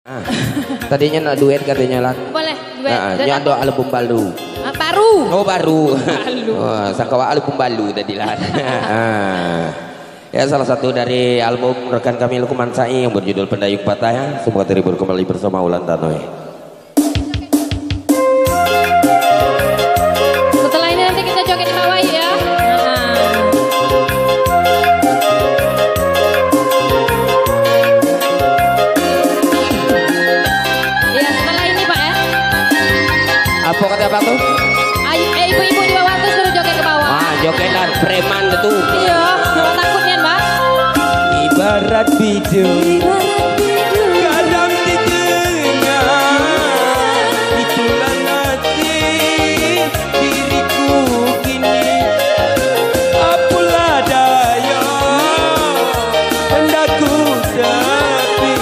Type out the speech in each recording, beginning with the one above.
Ah, tadinya nak duet katanya lah. Boleh duet. Nyando album baru. Baru. Oh baru. Baru. Oh, sakawa album baru tadi lah. Ya salah satu dari album rekan kami Lukman Sai yang berjudul Pendayung Patah ya. Semoga terhibur kembali bersama Ulan Tanoy. Setelah ini nanti kita joget di bawah ya. Ya setelah ini Pak ya. Apa kata Pak tuh? Ibu-ibu di bawah tuh suruh joget ke bawah. Ah, jogetan preman itu. Iya, kalau takutnya Mbak. Ibarat bidung. Kadang di tengah itulah nasib diriku kini. Apalah daya hendak ku sepi.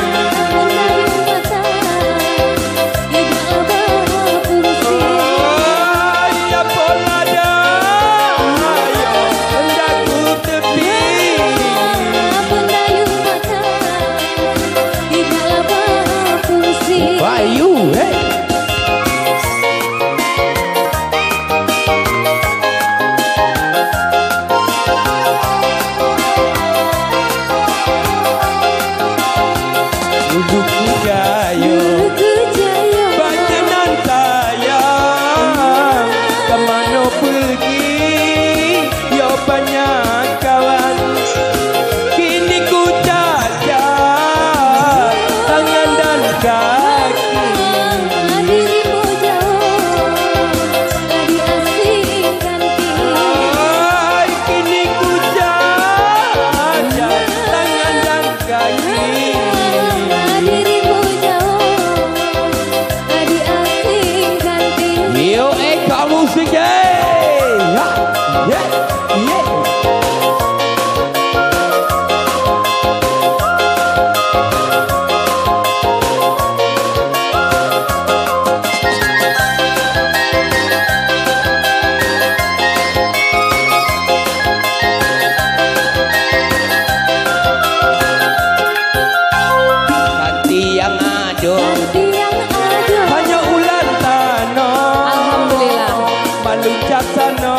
Apalah daya hendak ku tepi. Bayu, hey. Duduk kujayo, bacanan saya, kemana pergi, ya banyak kawan. Kini ku cacat tangan dan kaki. Kini ku cacat tangan dan kaki. Yo, kamu musik Hati yang ado hanya ulan tanah. Alhamdulillah. Meluncat sana,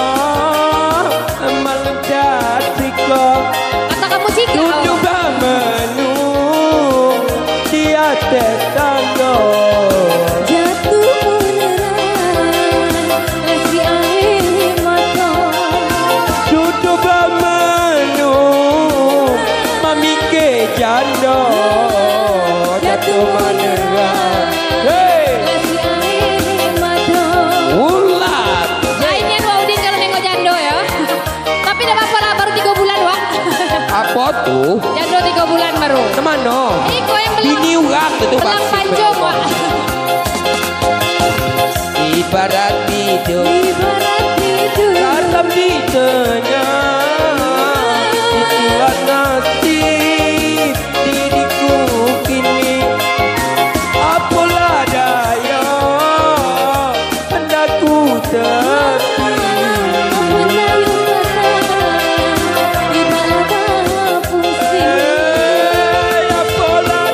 meluncat siko. Kata kamu sih Duduk menung di atas tangga. Duduk menung mami ke janda. Jatuh menerang. Hey, ulat. Lainnya Wak Udin kalau nengok jando ya. Tapi tidak apa-apa lah, baru 3 bulan Wak. Apa tuh? Jando 3 bulan baru. Kemana? Iko yang belang. Bini urang itu Belang pasti. pancong Wak. Ibarat bidung dalam di tengah itulah nasib diriku kini. Apalah daya hendak ku tepi. Apalah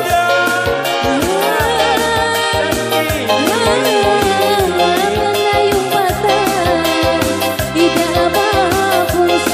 daya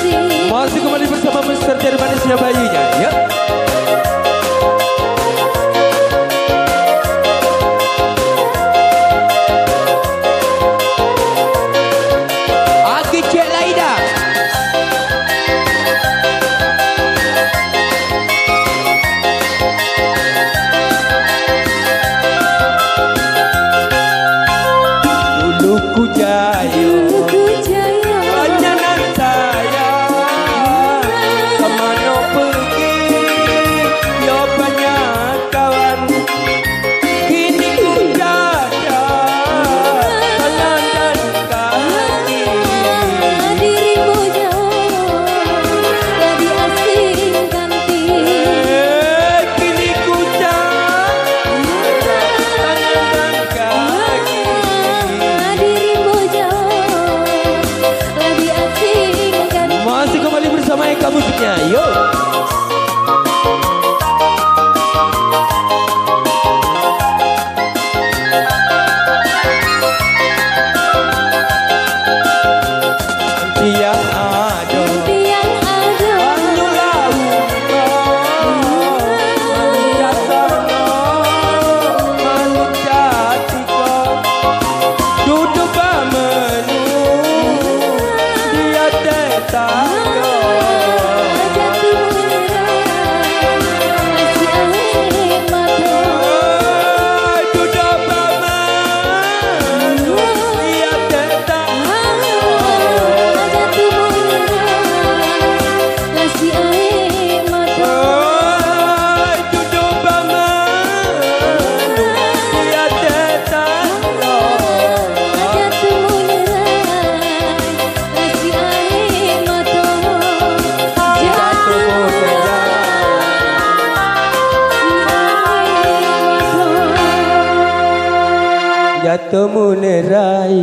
Jatuhmu nerai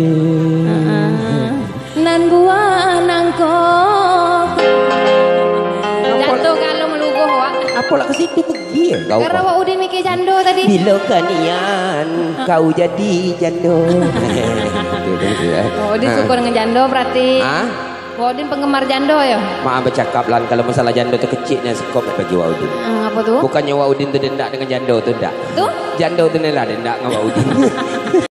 nan buah nangkok. Jatuh kalau meluguh wak. Apa lah ke situ pergi ya kau? Karena wak udin mikir jando tadi. Bila kanian kau jadi jando. Oh, Udin suka dengan jando berarti. Hah? Wak Udin penggemar jando ya? Maaf bercakap lah kalau masalah jando tu kecilnya sekop bagi Wak Udin. Apa tuh? Bukannya Wak Udin tu dendak dengan jando tu, tak. Tuh? Jando tu ni lah dendak dengan Wak Udin.